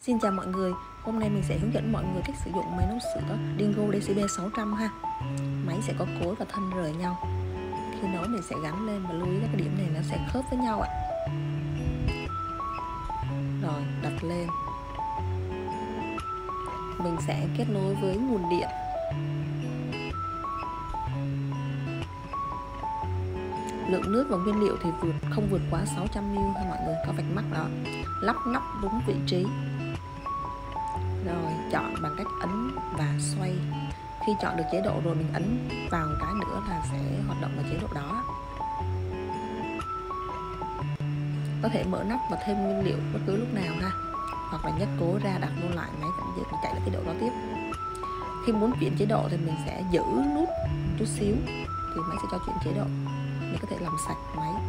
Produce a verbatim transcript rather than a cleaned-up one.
Xin chào mọi người, hôm nay mình sẽ hướng dẫn mọi người cách sử dụng máy nấu sữa Dingo Decibel sáu trăm ha. Máy sẽ có cối và thân rời nhau. Khi nấu mình sẽ gắn lên và lưu ý các cái điểm này nó sẽ khớp với nhau ạ. Rồi đặt lên. Mình sẽ kết nối với nguồn điện. Lượng nước và nguyên liệu thì vượt không vượt quá sáu trăm mi li lít ha mọi người, có vạch mắc đó. Lắp nắp đúng vị trí. Rồi chọn bằng cách ấn và xoay. Khi chọn được chế độ rồi mình ấn vào một cái nữa là sẽ hoạt động ở chế độ đó. Có thể mở nắp và thêm nguyên liệu bất cứ lúc nào ha, hoặc là nhấc cố ra đặt vô lại, máy vẫn giữ chạy lại chế độ đó tiếp. Khi muốn chuyển chế độ thì mình sẽ giữ nút chút xíu thì máy sẽ cho chuyển chế độ để có thể làm sạch máy.